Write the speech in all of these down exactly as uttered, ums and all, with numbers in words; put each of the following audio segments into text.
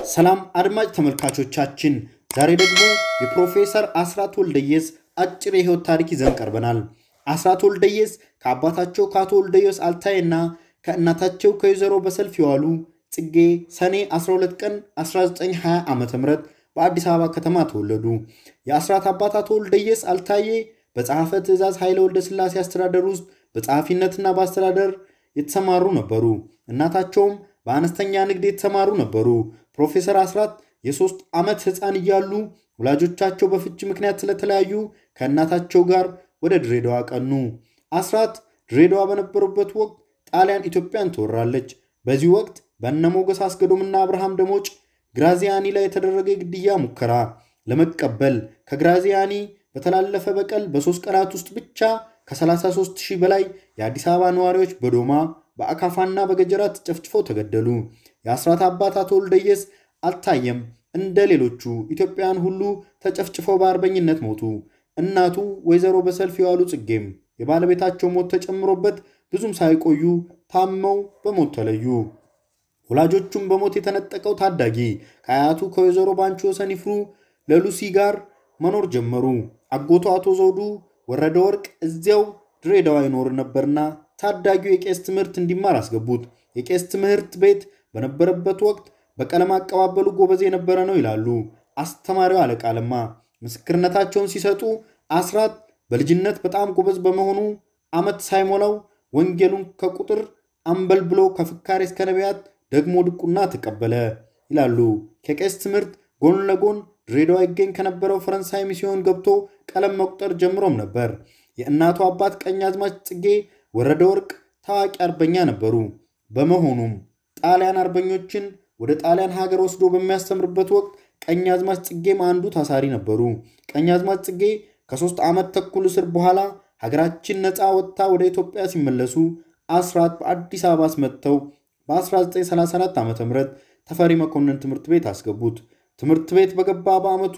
ሰላም አድማጭ ተመልካቾቻችን ዛሬ ደግሞ የፕሮፌሰር አስራት ወልደየስ አጭር የህይወት ታሪክ ይዘን ቀርበናል። አስራት ወልደየስ ከአባታቸው ከአቶ ወልደየስ አልታይና ከእናታቸው ከወይዘሮ በሰልፍ ይዋሉ ጽጌ ሰኔ አስራ ሁለት ቀን አስራ ዘጠኝ ሃያ ዓመተ ምህረት በአዲስ አበባ ከተማ ተወለዱ። የአስራት አባት አቶ ወልደየስ አልታዬ በጸሐፈ ትእዛዝ ኃይለ ወልደ ስላሴ አስተዳደር ውስጥ በጸሐፊነትና በአስተዳደር የተሰማሩ ነበሩ። እናታቸውም በአነስተኛ ንግድ የተሰማሩ ነበሩ። ፕሮፌሰር አስራት የሶስት ዓመት ህፃን እያሉ ወላጆቻቸው በፍች ምክንያት ስለተለያዩ ከእናታቸው ጋር ወደ ድሬዳዋ ቀኑ። አስራት ድሬዳዋ በነበሩበት ወቅት ጣሊያን ኢትዮጵያን ተወራለች። በዚህ ወቅት በእነሞገስ አስገዶምና አብርሃም ደሞጭ ግራዚያኒ ላይ የተደረገ ግድያ ሙከራ ለመቀበል ከግራዚያኒ በተላለፈ በቀል በሶስት ቀናት ውስጥ ብቻ ከ33 ሺህ በላይ የአዲስ አበባ ነዋሪዎች በዶማ በአካፋና በገጀራ ተጨፍጭፈው ተገደሉ። የአስራት አባት አቶ ወልደየስ አልታየም እንደሌሎቹ ኢትዮጵያን ሁሉ ተጨፍጭፈው በአርበኝነት ሞቱ። እናቱ ወይዘሮ በሰልፍ ይዋሉ ጽጌም የባለቤታቸው ሞት ተጨምሮበት ብዙም ሳይቆዩ ታመው በሞት ተለዩ። ወላጆቹም በሞት የተነጠቀው ታዳጊ ከአያቱ ከወይዘሮ ባንቹ ሰኒፍሩ ለሉሲ ጋር መኖር ጀመሩ። አጎቱ አቶ ዘውዱ ወረደ ወርቅ እዚያው ድሬዳዋ ይኖር ነበርና ታዳጊው የቄስ ትምህርት እንዲማር አስገቡት። የቄስ ትምህርት ቤት በነበረበት ወቅት በቀለም አቀባበሉ ጎበዝ የነበረ ነው ይላሉ አስተማሪው አለቃ ለማ። ምስክርነታቸውን ሲሰጡ አስራት በልጅነት በጣም ጎበዝ በመሆኑ ዓመት ሳይሞላው ወንጌሉን ከቁጥር አንበል ብሎ ከፍካሬ እስከ ነቢያት ደግሞ ድቁና ተቀበለ ይላሉ። ከቄስ ትምህርት ጎን ለጎን ድሬዳዋ ይገኝ ከነበረው ፈረንሳይ ሚስዮን ገብቶ ቀለም መቁጠር ጀምሮም ነበር። የእናቱ አባት ቀኛዝማች ጽጌ ወረደ ወርቅ ታዋቂ አርበኛ ነበሩ። በመሆኑም ጣሊያን አርበኞችን ወደ ጣሊያን ሀገር ወስዶ በሚያስተምርበት ወቅት ቀኛዝማች ጽጌም አንዱ ታሳሪ ነበሩ። ቀኛዝማች ጽጌ ከሶስት ዓመት ተኩል እስር በኋላ ሀገራችን ነፃ ወጥታ ወደ ኢትዮጵያ ሲመለሱ አስራት በአዲስ አበባ አስመጥተው በ1934 ዓመተ ምህረት ተፈሪ መኮንን ትምህርት ቤት አስገቡት። ትምህርት ቤት በገባ በአመቱ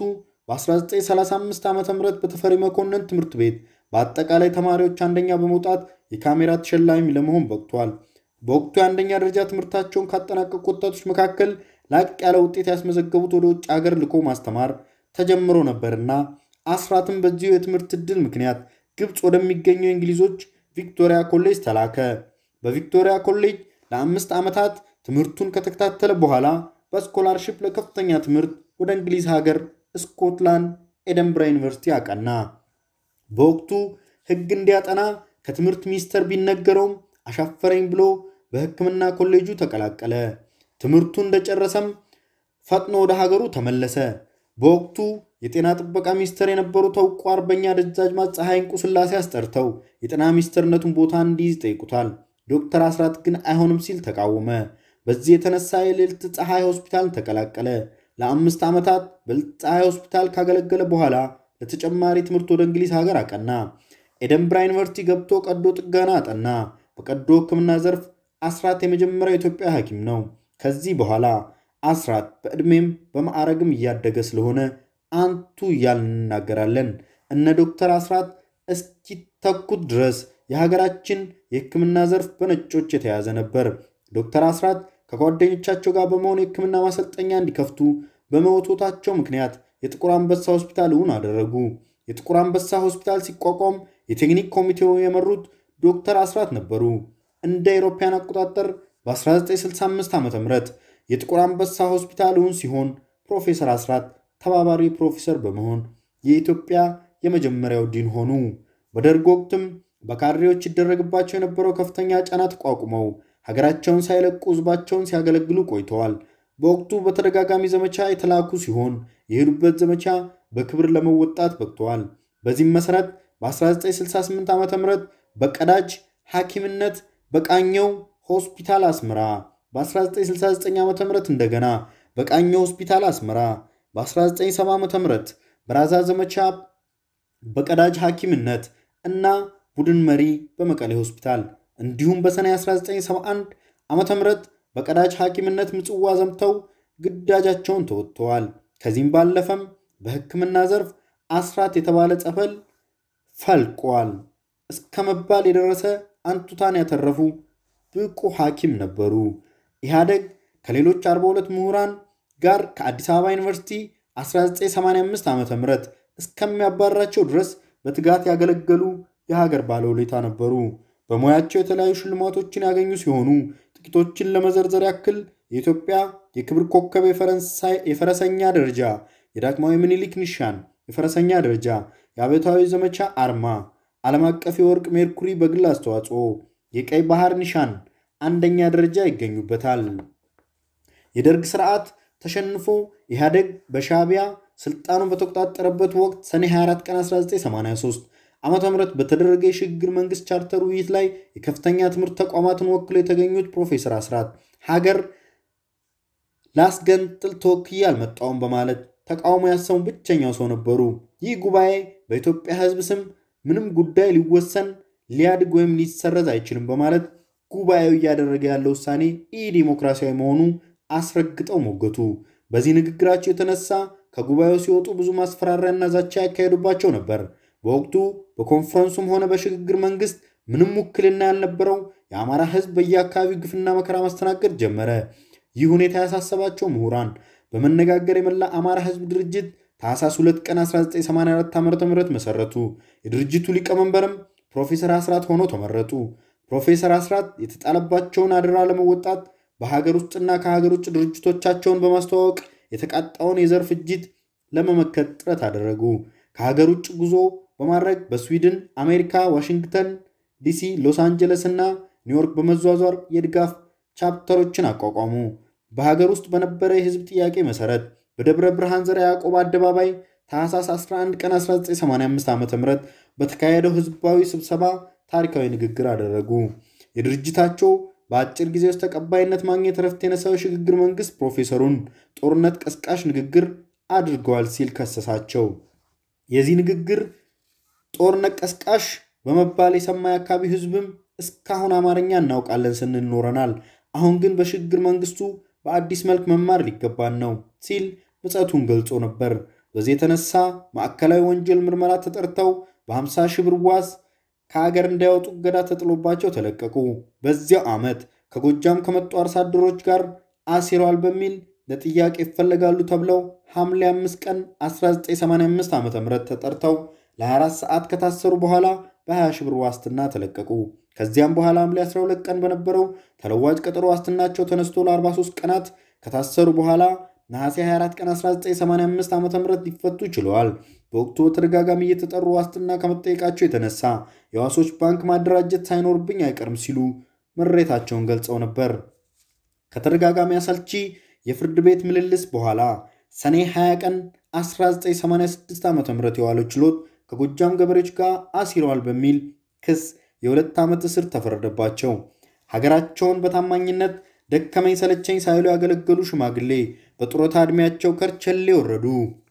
በ1935 ዓመተ ምህረት በተፈሪ መኮንን ትምህርት ቤት በአጠቃላይ ተማሪዎች አንደኛ በመውጣት የካሜራ ተሸላሚ ለመሆን በቅቷል። በወቅቱ አንደኛ ደረጃ ትምህርታቸውን ካጠናቀቁ ወጣቶች መካከል ላቅ ያለ ውጤት ያስመዘገቡት ወደ ውጭ ሀገር ልኮ ማስተማር ተጀምሮ ነበርና አስራትም በዚሁ የትምህርት ዕድል ምክንያት ግብጽ ወደሚገኘው እንግሊዞች ቪክቶሪያ ኮሌጅ ተላከ። በቪክቶሪያ ኮሌጅ ለአምስት ዓመታት ትምህርቱን ከተከታተለ በኋላ በስኮላርሺፕ ለከፍተኛ ትምህርት ወደ እንግሊዝ ሀገር ስኮትላንድ ኤደንብራ ዩኒቨርሲቲ አቀና። በወቅቱ ህግ እንዲያጠና ከትምህርት ሚኒስቴር ቢነገረውም አሻፈረኝ ብሎ በህክምና ኮሌጁ ተቀላቀለ። ትምህርቱን እንደጨረሰም ፈጥኖ ወደ ሀገሩ ተመለሰ። በወቅቱ የጤና ጥበቃ ሚኒስቴር የነበሩ ተውቋ አርበኛ ደጃዝማች ፀሐይ እንቁ ስላሴ አስጠርተው የጤና ሚኒስቴርነቱን ቦታ እንዲይዝ ጠይቁታል። ዶክተር አስራት ግን አይሆንም ሲል ተቃወመ። በዚህ የተነሳ የልዕልት ፀሐይ ሆስፒታል ተቀላቀለ። ለአምስት ዓመታት በልዕልት ፀሐይ ሆስፒታል ካገለገለ በኋላ ለተጨማሪ ትምህርት ወደ እንግሊዝ ሀገር አቀና። ኤደንብራ ዩኒቨርሲቲ ገብቶ ቀዶ ጥገና አጠና። በቀዶ ህክምና ዘርፍ አስራት የመጀመሪያው ኢትዮጵያ ሐኪም ነው። ከዚህ በኋላ አስራት በእድሜም በማዕረግም እያደገ ስለሆነ አንቱ እያልናገራለን። እነ ዶክተር አስራት እስኪተኩት ድረስ የሀገራችን የህክምና ዘርፍ በነጮች የተያዘ ነበር። ዶክተር አስራት ከጓደኞቻቸው ጋር በመሆን የህክምና ማሰልጠኛ እንዲከፍቱ በመወቶታቸው ምክንያት የጥቁር አንበሳ ሆስፒታል እውን አደረጉ። የጥቁር አንበሳ ሆስፒታል ሲቋቋም የቴክኒክ ኮሚቴው የመሩት ዶክተር አስራት ነበሩ። እንደ አውሮፓውያን አቆጣጠር በ1965 ዓመተ ምህረት የጥቁር አንበሳ ሆስፒታል እውን ሲሆን ፕሮፌሰር አስራት ተባባሪ ፕሮፌሰር በመሆን የኢትዮጵያ የመጀመሪያው ዲን ሆኑ። በደርግ ወቅትም በካድሬዎች ይደረግባቸው የነበረው ከፍተኛ ጫና ተቋቁመው ሀገራቸውን ሳይለቁ ህዝባቸውን ሲያገለግሉ ቆይተዋል። በወቅቱ በተደጋጋሚ ዘመቻ የተላኩ ሲሆን የሄዱበት ዘመቻ በክብር ለመወጣት በቅተዋል። በዚህም መሰረት በ1968 ዓመተ ምህረት በቀዳጅ ሐኪምነት በቃኘው ሆስፒታል አስመራ፣ በ1969 ዓመተ ምህረት እንደገና በቃኘው ሆስፒታል አስመራ፣ በ1970 ዓመተ ምህረት በራዛ ዘመቻ በቀዳጅ ሐኪምነት እና ቡድን መሪ በመቀሌ ሆስፒታል እንዲሁም በሰኔ አስራ ዘጠኝ ሰባ አንድ ዓመተ ምህረት በቀዳጅ ሐኪምነት ምጽዋ ዘምተው ግዳጃቸውን ተወጥተዋል። ከዚህም ባለፈም በህክምና ዘርፍ አስራት የተባለ ጸፈል ፈልቋል እስከመባል የደረሰ አንቱታን ያተረፉ ብቁ ሐኪም ነበሩ። ኢህአደግ ከሌሎች አርባ ሁለት ምሁራን ጋር ከአዲስ አበባ ዩኒቨርሲቲ አስራ ዘጠኝ ሰማንያ አምስት ዓመተ ምህረት እስከሚያባራቸው ድረስ በትጋት ያገለገሉ የሀገር ባለውለታ ነበሩ። በሙያቸው የተለያዩ ሽልማቶችን ያገኙ ሲሆኑ ጥቂቶችን ለመዘርዘር ያክል የኢትዮጵያ የክብር ኮከብ የፈረንሳይ የፈረሰኛ ደረጃ፣ የዳግማዊ ምኒልክ ኒሻን የፈረሰኛ ደረጃ፣ የአብዮታዊ ዘመቻ አርማ፣ ዓለም አቀፍ የወርቅ ሜርኩሪ በግል አስተዋጽኦ፣ የቀይ ባህር ኒሻን አንደኛ ደረጃ ይገኙበታል። የደርግ ስርዓት ተሸንፎ ኢህአዴግ በሻዕቢያ ስልጣኑን በተቆጣጠረበት ወቅት ሰኔ ሃያ አራት ቀን አስራ ዘጠኝ ሰማንያ ሶስት ዓመተ ምህረት በተደረገ የሽግግር መንግስት ቻርተር ውይይት ላይ የከፍተኛ ትምህርት ተቋማትን ወክለው የተገኙት ፕሮፌሰር አስራት ሀገር ላስገንጥል ተወክዬ አልመጣሁም በማለት ተቃውሞ ያሰሙ ብቸኛው ሰው ነበሩ። ይህ ጉባኤ በኢትዮጵያ ሕዝብ ስም ምንም ጉዳይ ሊወሰን ሊያድግ ወይም ሊሰረዝ አይችልም በማለት ጉባኤው እያደረገ ያለው ውሳኔ ኢ-ዲሞክራሲያዊ መሆኑ አስረግጠው ሞገቱ። በዚህ ንግግራቸው የተነሳ ከጉባኤው ሲወጡ ብዙ ማስፈራሪያና ዛቻ ያካሄዱባቸው ነበር። በወቅቱ በኮንፈረንሱም ሆነ በሽግግር መንግስት ምንም ውክልና ያልነበረው የአማራ ሕዝብ በየአካባቢው ግፍና መከራ ማስተናገድ ጀመረ። ይህ ሁኔታ ያሳሰባቸው ምሁራን በመነጋገር የመላ አማራ ሕዝብ ድርጅት ታህሳስ ሁለት ቀን አስራ ዘጠኝ ሰማንያ አራት ዓ.ም መሰረቱ። የድርጅቱ ሊቀመንበርም ፕሮፌሰር አስራት ሆነው ተመረጡ። ፕሮፌሰር አስራት የተጣለባቸውን አደራ ለመወጣት በሀገር ውስጥና ከሀገር ውጭ ድርጅቶቻቸውን በማስተዋወቅ የተቃጣውን የዘር ፍጅት ለመመከት ጥረት አደረጉ። ከሀገር ውጭ ጉዞ በማድረግ በስዊድን፣ አሜሪካ፣ ዋሽንግተን ዲሲ፣ ሎስ አንጀለስ እና ኒውዮርክ በመዟዟር የድጋፍ ቻፕተሮችን አቋቋሙ። በሀገር ውስጥ በነበረ የህዝብ ጥያቄ መሰረት በደብረ ብርሃን ዘርዓ ያዕቆብ አደባባይ ታህሳስ አስራ አንድ ቀን አስራ ዘጠኝ ሰማንያ አምስት ዓ.ም በተካሄደው ህዝባዊ ስብሰባ ታሪካዊ ንግግር አደረጉ። የድርጅታቸው በአጭር ጊዜ ውስጥ ተቀባይነት ማግኘት ረፍት የነሳው ሽግግር መንግስት ፕሮፌሰሩን ጦርነት ቀስቃሽ ንግግር አድርገዋል ሲል ከሰሳቸው። የዚህ ንግግር ጦርነት ቀስቃሽ በመባል የሰማ የአካባቢ ህዝብም እስካሁን አማርኛ እናውቃለን ስንል ኖረናል፣ አሁን ግን በሽግግር መንግስቱ በአዲስ መልክ መማር ሊገባን ነው ሲል ምጸቱን ገልጾ ነበር። በዚህ የተነሳ ማዕከላዊ ወንጀል ምርመራ ተጠርተው በ50 ሺህ ብር ዋስ ከሀገር እንዳይወጡ እገዳ ተጥሎባቸው ተለቀቁ። በዚያው ዓመት ከጎጃም ከመጡ አርሶ አደሮች ጋር አሲሯል በሚል ለጥያቄ ይፈለጋሉ ተብለው ሐምሌ አምስት ቀን አስራ ዘጠኝ ሰማንያ አምስት ዓ.ም ተጠርተው ለ24 ሰዓት ከታሰሩ በኋላ በ20 ሺህ ብር ዋስትና ተለቀቁ። ከዚያም በኋላ ሐምሌ አስራ ሁለት ቀን በነበረው ተለዋጭ ቀጠሮ ዋስትናቸው ተነስቶ ለ43 ቀናት ከታሰሩ በኋላ ነሐሴ ሃያ አራት ቀን አስራ ዘጠኝ ሰማንያ አምስት ዓ.ም ሊፈቱ ችለዋል። በወቅቱ በተደጋጋሚ እየተጠሩ ዋስትና ከመጠየቃቸው የተነሳ የዋሶች ባንክ ማደራጀት ሳይኖርብኝ አይቀርም ሲሉ ምሬታቸውን ገልጸው ነበር። ከተደጋጋሚ አሰልቺ የፍርድ ቤት ምልልስ በኋላ ሰኔ ሃያ ቀን አስራ ዘጠኝ ሰማንያ ስድስት ዓ.ም የዋለው ችሎት ከጎጃም ገበሬዎች ጋር አሲረዋል በሚል ክስ የሁለት ዓመት እስር ተፈረደባቸው። ሀገራቸውን በታማኝነት ደከመኝ ሰለቸኝ ሳይሉ ያገለገሉ ሽማግሌ በጡረታ ዕድሜያቸው ከርቸሌ ወረዱ።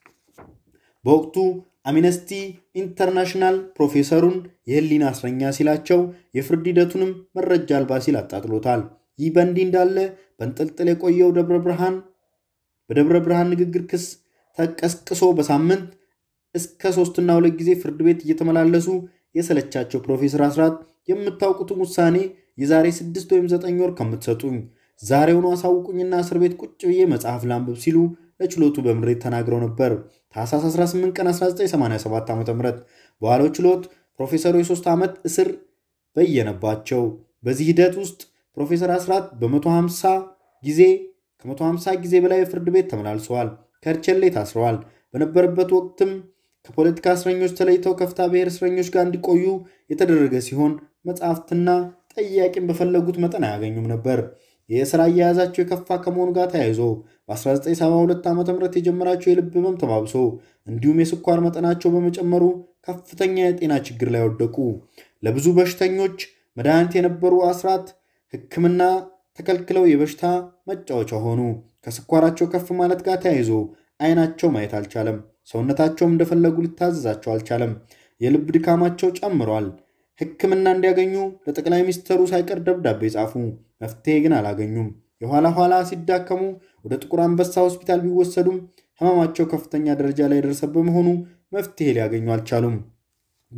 በወቅቱ አምነስቲ ኢንተርናሽናል ፕሮፌሰሩን የህሊና እስረኛ ሲላቸው የፍርድ ሂደቱንም መረጃ አልባ ሲል አጣጥሎታል። ይህ በእንዲህ እንዳለ በእንጥልጥል የቆየው ደብረ ብርሃን በደብረ ብርሃን ንግግር ክስ ተቀስቅሶ በሳምንት እስከ ሶስት እና ሁለት ጊዜ ፍርድ ቤት እየተመላለሱ የሰለቻቸው ፕሮፌሰር አስራት የምታውቁትን ውሳኔ የዛሬ ስድስት ወይም ዘጠኝ ወር ከምትሰጡኝ ዛሬውኑ አሳውቁኝና እስር ቤት ቁጭ ብዬ መጽሐፍ ላንብብ ሲሉ ለችሎቱ በምሬት ተናግረው ነበር። ታህሳስ አስራ ስምንት ቀን አስራ ዘጠኝ ሰማንያ ሰባት ዓ.ም በዋለው ችሎት ፕሮፌሰሩ የሶስት ዓመት እስር በየነባቸው። በዚህ ሂደት ውስጥ ፕሮፌሰር አስራት በመቶ ሃምሳ ጊዜ ከመቶ ሃምሳ ጊዜ በላይ ፍርድ ቤት ተመላልሰዋል። ከርቸሌ ታስረዋል። በነበረበት ወቅትም ከፖለቲካ እስረኞች ተለይተው ከፍታ ብሔር እስረኞች ጋር እንዲቆዩ የተደረገ ሲሆን መጽሐፍትና ጠያቂን በፈለጉት መጠን አያገኙም ነበር። የእስር አያያዛቸው የከፋ ከመሆኑ ጋር ተያይዞ በ19ሰባ ሁለት ዓ.ም የጀመራቸው የልብ ህመም ተባብሶ እንዲሁም የስኳር መጠናቸው በመጨመሩ ከፍተኛ የጤና ችግር ላይ ወደቁ። ለብዙ በሽተኞች መድኃኒት የነበሩ አስራት ሕክምና ተከልክለው የበሽታ መጫወቻ ሆኑ። ከስኳራቸው ከፍ ማለት ጋር ተያይዞ አይናቸው ማየት አልቻለም። ሰውነታቸውም እንደፈለጉ ሊታዘዛቸው አልቻለም። የልብ ድካማቸው ጨምሯል። ሕክምና እንዲያገኙ ለጠቅላይ ሚኒስትሩ ሳይቀር ደብዳቤ ጻፉ። መፍትሄ ግን አላገኙም። የኋላ ኋላ ሲዳከሙ ወደ ጥቁር አንበሳ ሆስፒታል ቢወሰዱም ህመማቸው ከፍተኛ ደረጃ ላይ ደረሰ በመሆኑ መፍትሄ ሊያገኙ አልቻሉም።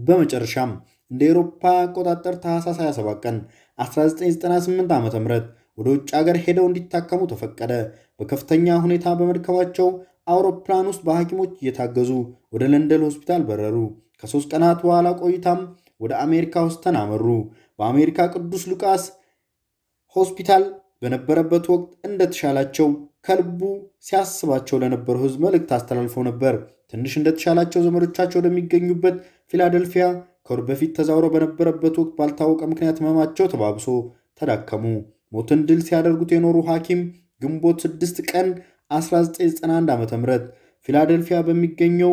በመጨረሻም እንደ አውሮፓ አቆጣጠር ታህሳስ ሃያ ሰባት ቀን አስራ ዘጠኝ ዘጠና ስምንት ዓ.ም ወደ ውጭ ሀገር ሄደው እንዲታከሙ ተፈቀደ። በከፍተኛ ሁኔታ በመድከማቸው አውሮፕላን ውስጥ በሐኪሞች እየታገዙ ወደ ለንደን ሆስፒታል በረሩ። ከሶስት ቀናት በኋላ ቆይታም ወደ አሜሪካ ሆስተን አመሩ። በአሜሪካ ቅዱስ ሉቃስ ሆስፒታል በነበረበት ወቅት እንደተሻላቸው ከልቡ ሲያስባቸው ለነበረው ሕዝብ መልእክት አስተላልፈው ነበር። ትንሽ እንደተሻላቸው ዘመዶቻቸው ወደሚገኙበት ፊላደልፊያ ከወር በፊት ተዛውረው በነበረበት ወቅት ባልታወቀ ምክንያት ህመማቸው ተባብሶ ተዳከሙ። ሞትን ድል ሲያደርጉት የኖሩ ሐኪም ግንቦት ስድስት ቀን አስራ ዘጠኝ ዘጠና አንድ ዓ.ም ፊላደልፊያ በሚገኘው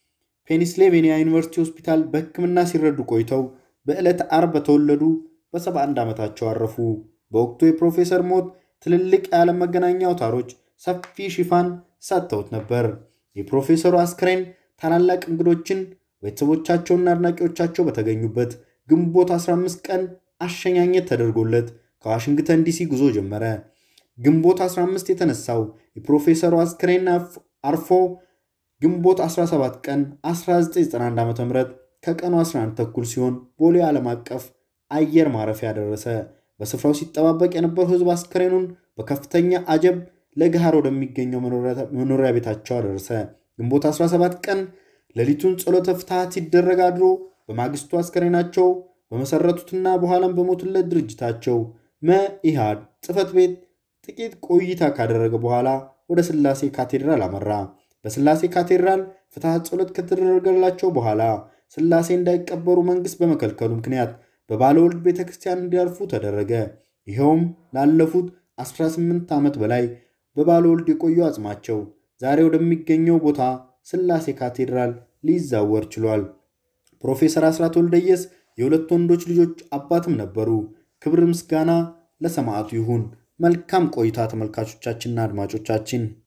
ፔንሲልቬኒያ ዩኒቨርሲቲ ሆስፒታል በሕክምና ሲረዱ ቆይተው በዕለተ ዓርብ በተወለዱ በሰባ አንድ ዓመታቸው አረፉ። በወቅቱ የፕሮፌሰር ሞት ትልልቅ የዓለም መገናኛ አውታሮች ሰፊ ሽፋን ሰጥተውት ነበር። የፕሮፌሰሩ አስክሬን ታላላቅ እንግዶችን ቤተሰቦቻቸውና አድናቂዎቻቸው በተገኙበት ግንቦት አስራ አምስት ቀን አሸኛኘት ተደርጎለት ከዋሽንግተን ዲሲ ጉዞ ጀመረ። ግንቦት አስራ አምስት የተነሳው የፕሮፌሰሩ አስክሬን አርፎ ግንቦት አስራ ሰባት ቀን አስራ ዘጠኝ ዘጠና አንድ ዓ.ም ከቀኑ አስራ አንድ ተኩል ሲሆን ቦሌ ዓለም አቀፍ አየር ማረፊያ ደረሰ። በስፍራው ሲጠባበቅ የነበረው ሕዝብ አስክሬኑን በከፍተኛ አጀብ ለገሃር ወደሚገኘው መኖሪያ ቤታቸው አደረሰ። ግንቦት አስራ ሰባት ቀን ሌሊቱን ጸሎተ ፍትሐት ሲደረግ አድሮ በማግስቱ አስክሬናቸው በመሰረቱትና በኋላም በሞቱለት ድርጅታቸው መኢሃድ ጽሕፈት ቤት ጥቂት ቆይታ ካደረገ በኋላ ወደ ስላሴ ካቴድራል አመራ። በስላሴ ካቴድራል ፍትሐት ጸሎት ከተደረገላቸው በኋላ ስላሴ እንዳይቀበሩ መንግስት በመከልከሉ ምክንያት በባለወልድ ቤተክርስቲያን እንዲያርፉ ተደረገ። ይሄውም ላለፉት አስራ ስምንት ዓመት በላይ በባለወልድ የቆዩ አጽማቸው ዛሬ ወደሚገኘው ቦታ ስላሴ ካቴድራል ሊዛወር ችሏል። ፕሮፌሰር አስራት ወልደየስ የሁለት ወንዶች ልጆች አባትም ነበሩ። ክብር ምስጋና ለሰማዕቱ ይሁን። መልካም ቆይታ ተመልካቾቻችንና አድማጮቻችን።